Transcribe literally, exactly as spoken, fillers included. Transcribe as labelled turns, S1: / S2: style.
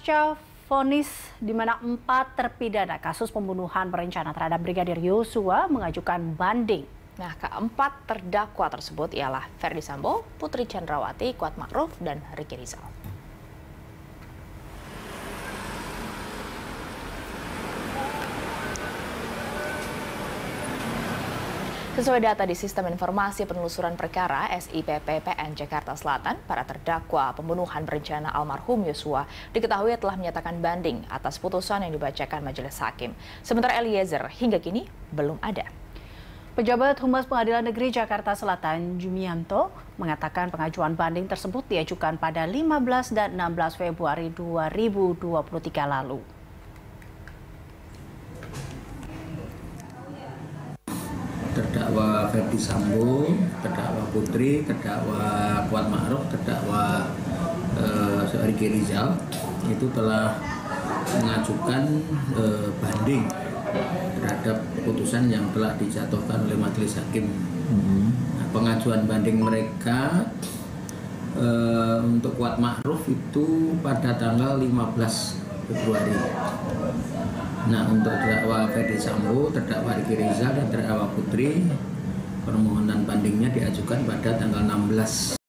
S1: pasca vonis di mana empat terpidana kasus pembunuhan berencana terhadap Brigadir Yosua mengajukan banding.
S2: Nah, keempat terdakwa tersebut ialah Ferdy Sambo, Putri Chandrawati, Kuat Ma'ruf, dan Ricky Rizal. Sesuai data di Sistem Informasi Penelusuran Perkara S I P P P N Jakarta Selatan, para terdakwa pembunuhan berencana almarhum Yosua diketahui telah menyatakan banding atas putusan yang dibacakan Majelis Hakim. Sementara Eliezer hingga kini belum ada.
S1: Pejabat Humas Pengadilan Negeri Jakarta Selatan, Jumianto, mengatakan pengajuan banding tersebut diajukan pada lima belas dan enam belas Februari dua ribu dua puluh tiga lalu.
S3: Terdakwa Ferdy Sambo, terdakwa Putri, terdakwa Kuat Ma'ruf, terdakwa eh, Ricky Rizal itu telah mengajukan eh, banding terhadap putusan yang telah dijatuhkan oleh Majelis Hakim. Nah, pengajuan banding mereka eh, untuk Kuat Ma'ruf itu pada tanggal lima belas Februari. Nah, untuk terdakwa Ferdy Sambo, terdakwa Ricky Rizal, dan terdakwa Putri, permohonan bandingnya diajukan pada tanggal enam belas